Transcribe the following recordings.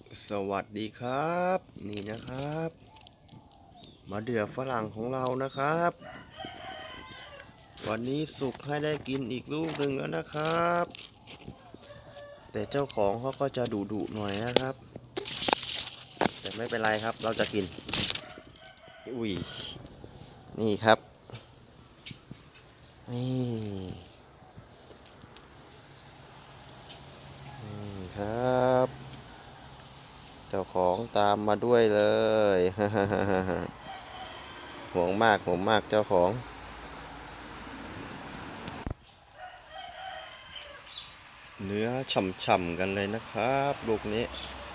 สวัสดีครับนี่นะครับมาเดือฝรั่งของเรานะครับวันนี้สุกให้ได้กินอีกลูกหนึ่งแล้วนะครับแต่เจ้าของเขาก็จะดุหน่อยนะครับแต่ไม่เป็นไรครับเราจะกินอุ้ยนี่ครับนี่ครับเจ้าของตามมาด้วยเลยห่วงมากเจ้าของเนื้อฉ่ำๆกันเลยนะครับลูกนี้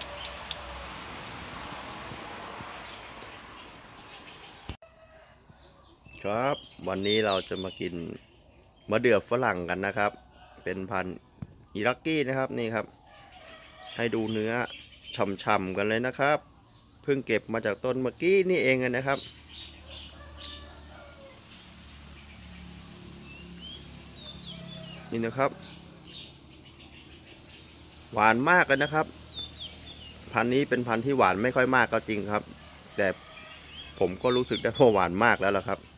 ครับวันนี้เราจะมากินมะเดื่อฝรั่งกันนะครับเป็นพันธุ์อิรักกี้นะครับนี่ครับให้ดูเนื้อฉ่ำๆกันเลยนะครับเพิ่งเก็บมาจากต้นเมื่อกี้นี่เองนะครับนี่นะครับหวานมากเลยนะครับพันธุ์นี้เป็นพันธุ์ที่หวานไม่ค่อยมากก็จริงครับแต่ผมก็รู้สึกได้ว่าหวานมากแล้วล่ะครับ